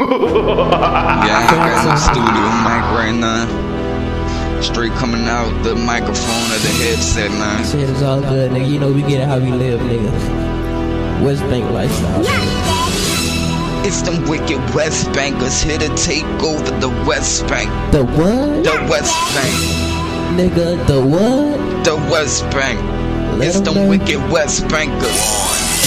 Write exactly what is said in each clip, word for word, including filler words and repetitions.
Yeah, I got the studio mic right now. Straight coming out the microphone or the headset, man. Shit is all good, nigga. You know we get it how we live, nigga. West Bank lifestyle. It's them wicked West Bankers here to take over the West Bank. The what? The West Bank. Nigga, the what? The West Bank. Let it's them know. wicked West Bankers.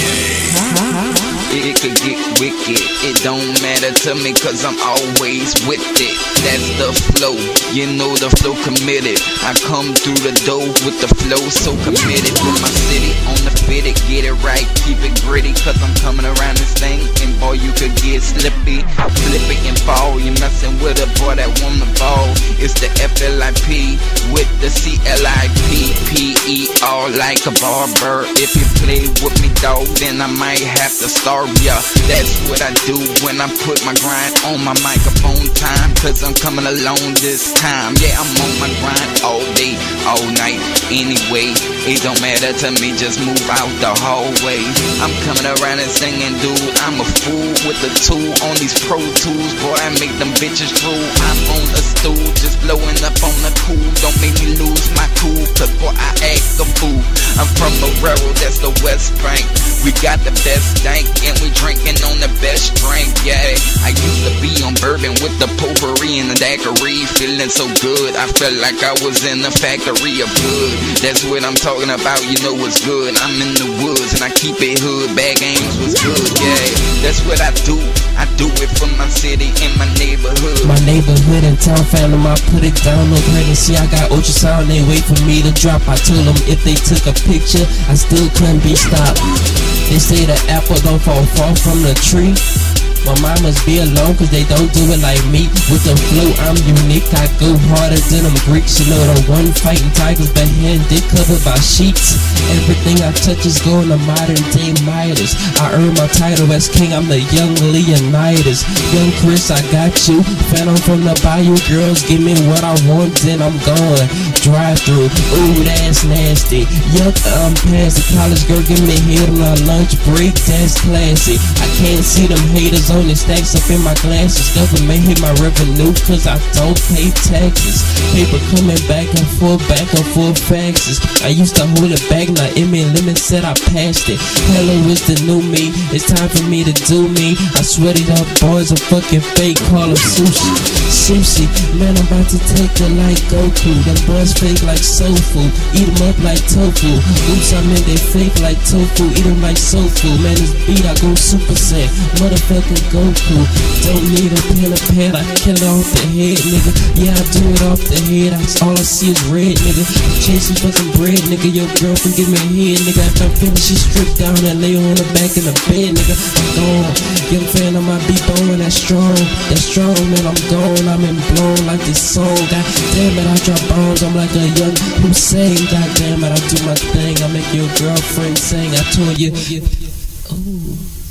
It could get wicked, it don't matter to me cause I'm always with it. That's the flow, you know the flow committed. I come through the door with the flow so committed. With my city on the fitted, get it right, keep it gritty. Cause I'm coming around this thing and boy you could get slippy. Flip it and fall, you messing with a boy that wanna ball. It's the F L I P with the C L I P P E R like a barber. If you play with me dog then I might have to starve ya. That's what I do when I put my grind on my microphone time. Cause I'm coming along this time. Yeah, I'm on my grind all day, all night. Anyway, it don't matter to me, just move out the hallway. I'm coming around and singing, dude, I'm a fool with the tool on these Pro Tools. Boy, I make them bitches drool. I'm on a stool, just blowing up on the cool. Don't make me lose my cool, cause boy, I act a fool. I'm from Marrero, that's the West Bank. We got the best dank, and we drinking on the best drink, yeah. I used to be on bourbon with the potpourri and the daiquiri, feeling so good, I felt like I was in the factory of good. That's what I'm talking about, you know what's good. I'm in the woods, and I keep it hood, bad games was good, yeah. That's what I do, I do it for my city and my neighborhood. My neighborhood and town fandom, I put it down, no pregnancy. I got ultrasound, they wait for me to drop. I told them if they took a picture, I still couldn't be stopped. They say the apple don't fall far from the tree. My mind must be alone cause they don't do it like me. With the flow I'm unique, I go harder than them Greeks. You know the one fighting tigers barehanded, covered by sheets. Everything I touch is going to modern day Midas. I earned my title as king, I'm the young Leonidas. Young Chris, I got you. Phantom from the bayou, girls give me what I want, then I'm gone. Drive through, ooh that's nasty. Yuck, I'm past the college girl, give me head on our lunch break, that's classy. I can't see them haters on the stacks up in my glasses. Government hit my revenue cause I don't pay taxes. Paper coming back and forth, back and forth faxes. I used to hold it back, now Emmy Lemon said I passed it. Hello is the new me, it's time for me to do me. I sweat it up, boys are fucking fake, call them sushi. Sushi, man I'm about to take it like Goku. Them boys fake like soul food, eat them up like tofu. Oops, I mean they fake like tofu, eat them like soul food. Man this beat I go super sad, motherfucking Goku. Don't need a pen or pad, I kill it off the head, nigga. Yeah, I do it off the head, I, all I see is red, nigga. Chasing fucking bread, nigga. Your girlfriend give me a head, nigga. After I finish, she stripped down and lay on the back in the bed, nigga. I'm gone. Young fan of my beat bone, that's strong. That's strong, man, I'm gone. I'm in blown like this song. God damn it, I drop bombs, I'm like a young Hussein. God damn it, I do my thing, I make your girlfriend sing. I told you, ooh.